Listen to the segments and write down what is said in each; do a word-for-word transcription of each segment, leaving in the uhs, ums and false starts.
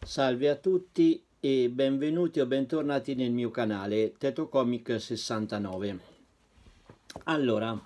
Salve a tutti e benvenuti o bentornati nel mio canale Tetocomic sessantanove. Allora,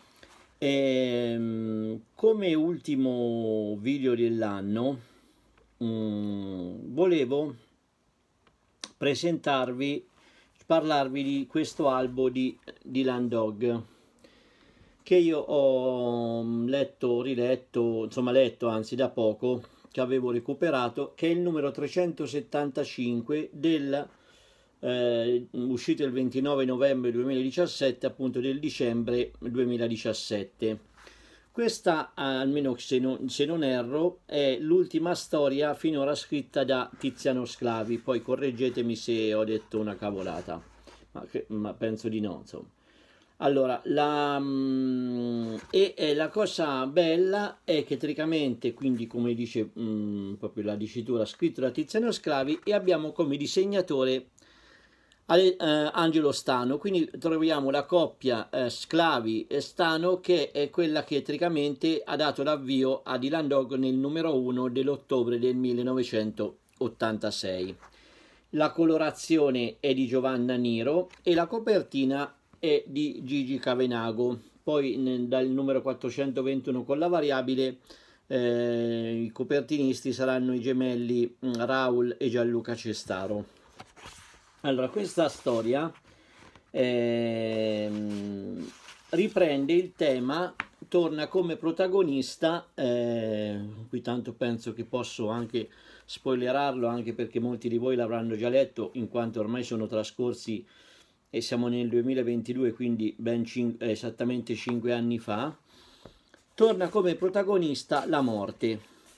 ehm, come ultimo video dell'anno um, volevo presentarvi, parlarvi di questo albo di Dylan Dog che io ho letto, riletto, insomma letto anzi da poco, che avevo recuperato, che è il numero trecentosettantacinque del eh, uscito il ventinove novembre duemiladiciassette, appunto del dicembre duemiladiciassette. Questa, almeno se non, se non erro, è l'ultima storia finora scritta da Tiziano Sclavi. Poi correggetemi se ho detto una cavolata, ma, ma penso di no, insomma. Allora, la, mm, e, e la cosa bella è che teoricamente, quindi come dice mm, proprio la dicitura, scritto da Tiziano Sclavi, e abbiamo come disegnatore Ale, eh, Angelo Stano, quindi troviamo la coppia eh, Sclavi e Stano, che è quella che teoricamente ha dato l'avvio a Dylan Dog nel numero uno dell'ottobre del millenovecentottantasei. La colorazione è di Giovanna Niro e la copertina è di Gigi Cavenago. Poi nel, dal numero quattrocentoventuno con la variabile eh, i copertinisti saranno i gemelli Raul e Gianluca Cestaro. Allora, questa storia eh, riprende il tema, torna come protagonista, eh, qui tanto penso che posso anche spoilerarlo, anche perché molti di voi l'avranno già letto, in quanto ormai sono trascorsi e siamo nel duemilaventidue, quindi ben cinque, esattamente cinque anni fa. Torna come protagonista la morte.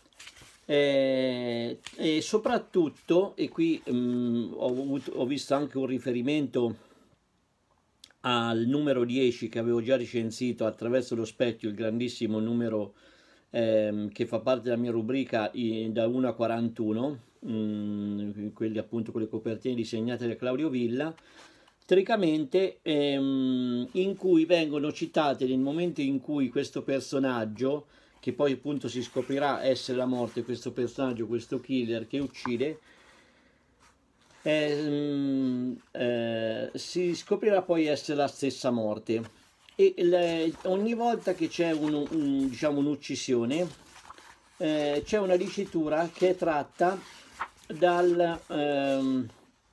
E, e soprattutto, e qui mh, ho, avuto, ho visto anche un riferimento al numero dieci che avevo già recensito, Attraverso lo specchio, il grandissimo numero ehm, che fa parte della mia rubrica i, da uno a quarantuno, mh, quelli appunto con le copertine disegnate da Claudio Villa, teoricamente ehm, in cui vengono citate nel momento in cui questo personaggio, che poi appunto si scoprirà essere la morte, questo personaggio, questo killer che uccide, ehm, eh, si scoprirà poi essere la stessa morte. E le, ogni volta che c'è un, un, diciamo, un'uccisione eh, c'è una dicitura che è tratta dal... Ehm,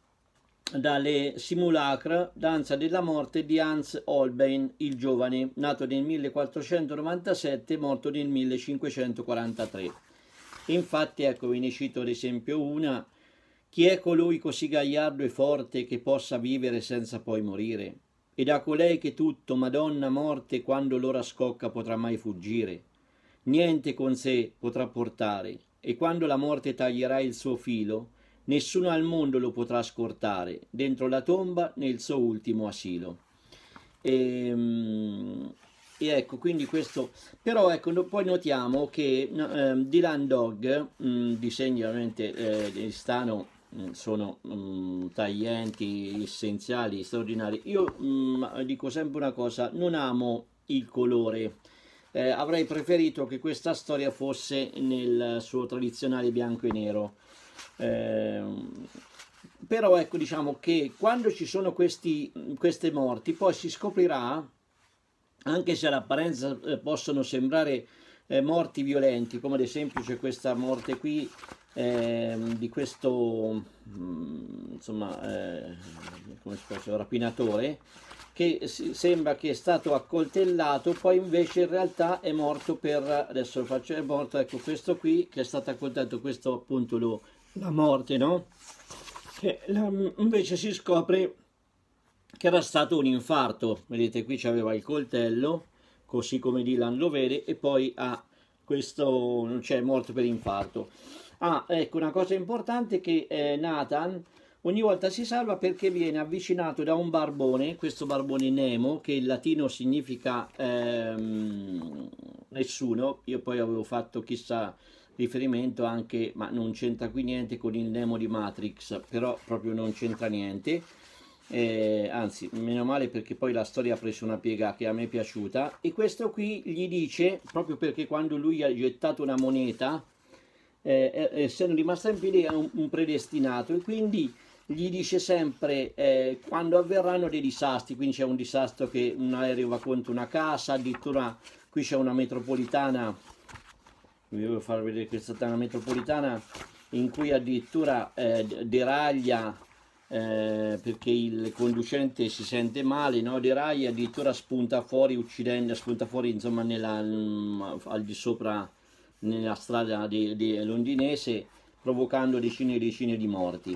dalle Simulacra, danza della morte di Hans Holbein il giovane, nato nel millequattrocentonovantasette, morto nel millecinquecentoquarantatré. Infatti, ecco, ve ne cito ad esempio una: chi è colui così gagliardo e forte che possa vivere senza poi morire? E da colei che tutto, Madonna morte, quando l'ora scocca potrà mai fuggire? Niente con sé potrà portare, e quando la morte taglierà il suo filo, nessuno al mondo lo potrà scortare, dentro la tomba nel suo ultimo asilo. E, e ecco, quindi questo, però ecco, poi notiamo che eh, Dylan Dog, mh, disegni ovviamente eh, di Stano mh, sono mh, taglienti, essenziali, straordinari. Io mh, dico sempre una cosa: non amo il colore. Eh, avrei preferito che questa storia fosse nel suo tradizionale bianco e nero. Eh, però ecco, diciamo che quando ci sono questi, queste morti, poi si scoprirà, anche se all'apparenza eh, possono sembrare eh, morti violenti, come ad esempio c'è questa morte qui eh, di questo mh, insomma eh, come si chiama, rapinatore, che si, sembra che è stato accoltellato, poi invece in realtà è morto per, adesso lo faccio, è morto, ecco, questo qui che è stato accoltellato, questo appunto lo la morte, no? Che la, invece si scopre che era stato un infarto. Vedete, qui c'aveva il coltello, così come Dylan lo vede, e poi ha questo, cioè, è morto per infarto. Ah, ecco, una cosa importante è che eh, Nathan ogni volta si salva perché viene avvicinato da un barbone, questo barbone Nemo, che in latino significa ehm, nessuno. Io poi avevo fatto chissà riferimento anche, ma non c'entra qui niente, con il Nemo di Matrix, però proprio non c'entra niente, eh, anzi meno male, perché poi la storia ha preso una piega che a me è piaciuta. E questo qui gli dice, proprio perché quando lui ha gettato una moneta eh, essendo rimasta in piedi, è un, un predestinato, e quindi gli dice sempre eh, quando avverranno dei disastri. Quindi c'è un disastro che un aereo va contro una casa, addirittura qui c'è una metropolitana, vi devo far vedere questa è una metropolitana in cui addirittura eh, deraglia eh, perché il conducente si sente male, no? Deraglia, addirittura spunta fuori uccidendo, spunta fuori insomma nella, al di sopra nella strada di, di londinese, provocando decine e decine di morti.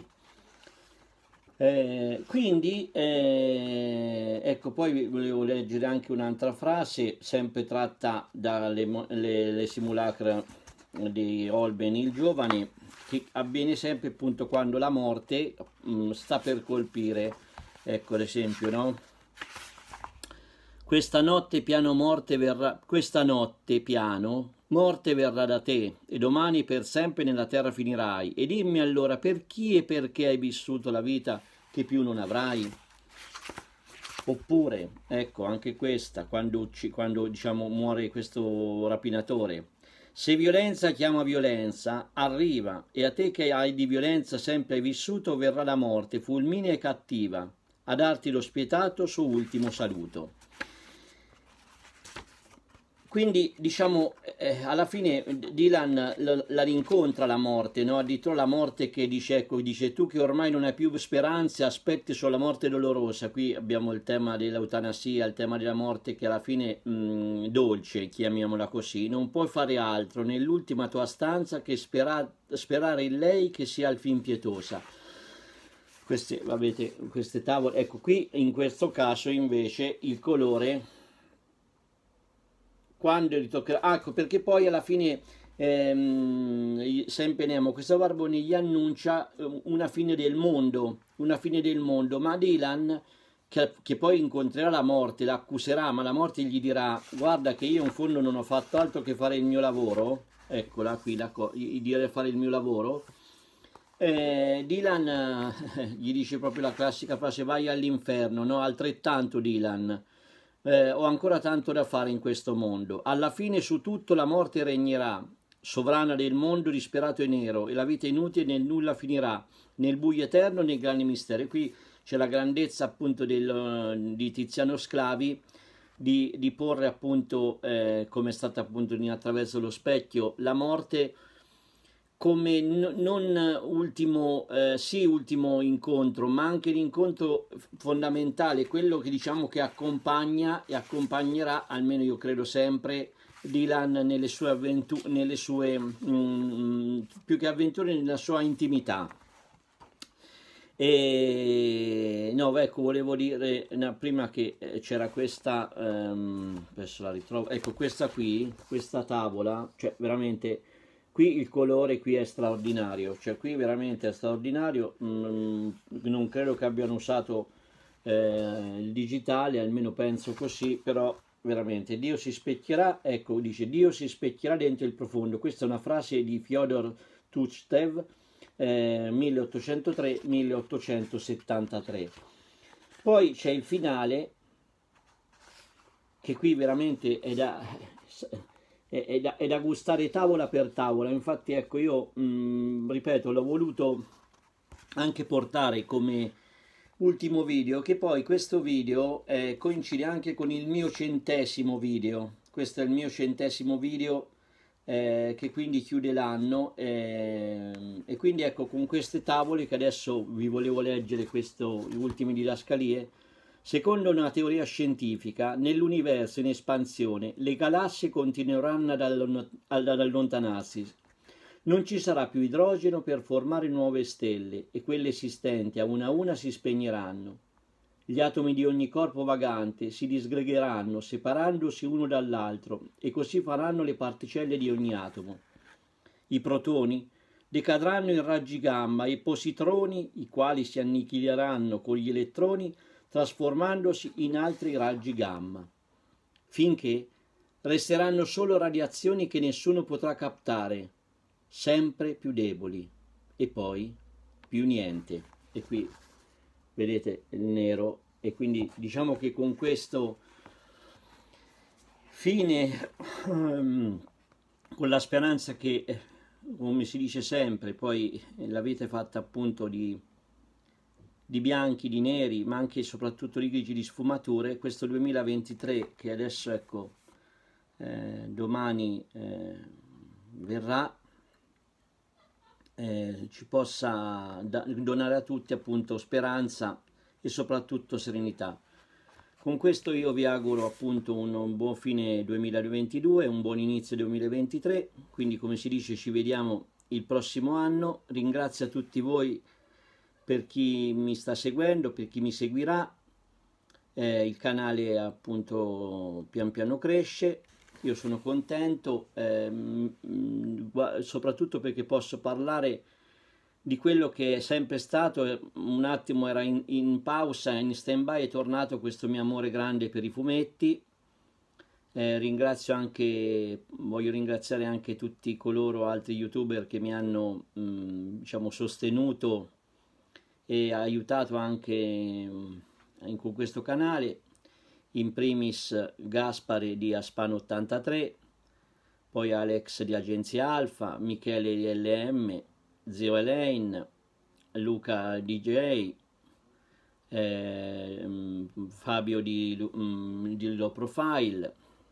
Eh, quindi eh, ecco, poi volevo leggere anche un'altra frase sempre tratta dalle le, le simulacra di Holbein il giovane, che avviene sempre appunto quando la morte mh, sta per colpire. Ecco l'esempio, no? Questa notte piano morte verrà, questa notte piano morte verrà da te, e domani per sempre nella terra finirai. E dimmi allora per chi e perché hai vissuto la vita che più non avrai? Oppure, ecco, anche questa, quando, quando diciamo muore questo rapinatore. Se violenza chiama violenza, arriva, e a te che hai di violenza sempre vissuto verrà la morte, fulminea e cattiva, a darti lo spietato suo ultimo saluto. Quindi diciamo eh, alla fine Dylan la, la rincontra la morte, no? Addirittura la morte che dice, ecco, dice tu che ormai non hai più speranze, aspetti solo la morte dolorosa. Qui abbiamo il tema dell'eutanasia, il tema della morte che alla fine mh, dolce, chiamiamola così, non puoi fare altro nell'ultima tua stanza che spera, sperare in lei che sia al fin pietosa. Queste, avete, queste tavole, ecco qui in questo caso invece il colore quando ritoccherà, ecco perché poi alla fine ehm, sempre Nemo, questo barbone gli annuncia una fine del mondo, una fine del mondo, ma Dylan che, che poi incontrerà la morte, l'accuserà, ma la morte gli dirà guarda che io in fondo non ho fatto altro che fare il mio lavoro, eccola qui, la gli dire fare il mio lavoro. Eh, Dylan eh, gli dice proprio la classica frase vai all'inferno, no? Altrettanto Dylan. Eh, ho ancora tanto da fare in questo mondo. Alla fine su tutto la morte regnerà, sovrana del mondo disperato e nero, e la vita inutile nel nulla finirà, nel buio eterno, nei grandi misteri. Qui c'è la grandezza appunto del, di Tiziano Sclavi di, di porre appunto, eh, come è stata appunto in Attraverso lo specchio, la morte come non ultimo, eh, sì, ultimo incontro, ma anche l'incontro fondamentale, quello che diciamo che accompagna e accompagnerà, almeno io credo sempre, Dylan nelle sue avventure, nelle sue, mm, più che avventure, nella sua intimità. E no, ecco, volevo dire, no, prima che c'era questa, um, adesso la ritrovo, ecco questa qui, questa tavola, cioè veramente... Qui il colore qui è straordinario, cioè qui veramente è straordinario, mm, non credo che abbiano usato eh, il digitale, almeno penso così, però veramente Dio si specchierà, ecco dice Dio si specchierà dentro il profondo, questa è una frase di Fyodor Tuchstev, eh, milleottocentotre milleottocentosettantatré. Poi c'è il finale, che qui veramente è da... È da, è da gustare tavola per tavola. Infatti ecco io mh, ripeto, l'ho voluto anche portare come ultimo video, che poi questo video eh, coincide anche con il mio centesimo video. Questo è il mio centesimo video eh, che quindi chiude l'anno eh, e quindi ecco con queste tavole che adesso vi volevo leggere questo, le ultime didascalie. Secondo una teoria scientifica, nell'universo in espansione, le galassie continueranno ad, allon ad allontanarsi. Non ci sarà più idrogeno per formare nuove stelle e quelle esistenti a una a una si spegneranno. Gli atomi di ogni corpo vagante si disgregheranno, separandosi uno dall'altro, e così faranno le particelle di ogni atomo. I protoni decadranno in raggi gamma e i positroni, i quali si annichileranno con gli elettroni, trasformandosi in altri raggi gamma, finché resteranno solo radiazioni che nessuno potrà captare, sempre più deboli, e poi più niente. E qui vedete il nero, e quindi diciamo che con questo fine, um, con la speranza che come si dice sempre, poi l'avete fatta appunto di, di bianchi, di neri, ma anche e soprattutto di grigi, di sfumature, questo duemilaventitré che adesso ecco eh, domani eh, verrà, eh, ci possa da, donare a tutti appunto speranza e soprattutto serenità. Con questo io vi auguro appunto un buon fine duemilaventidue, un buon inizio duemilaventitré, quindi come si dice ci vediamo il prossimo anno. Ringrazio a tutti voi per chi mi sta seguendo, per chi mi seguirà, eh, il canale appunto pian piano cresce, io sono contento, ehm, soprattutto perché posso parlare di quello che è sempre stato. Un attimo era in, in pausa, in stand by, è tornato questo mio amore grande per i fumetti. Eh, ringrazio anche, voglio ringraziare anche tutti coloro, altri youtuber che mi hanno mh, diciamo sostenuto e aiutato anche mh, con questo canale, in primis Gaspare di Aspano ottantatré, poi Alex di Agenzia Alfa, Michele di L M, Zio Elaine, Luca D J, eh, Fabio di, um, di Low Profile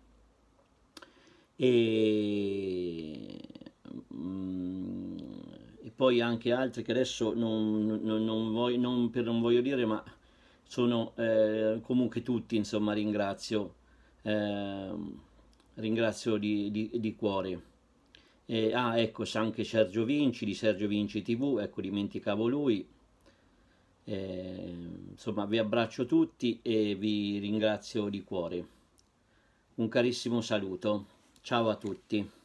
e, um, e poi anche altri che adesso non, non, non, voglio, non, per, non voglio dire, ma sono eh, comunque tutti, insomma, ringrazio, eh, ringrazio di, di, di cuore. E, ah, ecco, c'è anche Sergio Vinci di Sergio Vinci tivù, ecco, dimenticavo lui. Eh, insomma, vi abbraccio tutti e vi ringrazio di cuore. Un carissimo saluto. Ciao a tutti.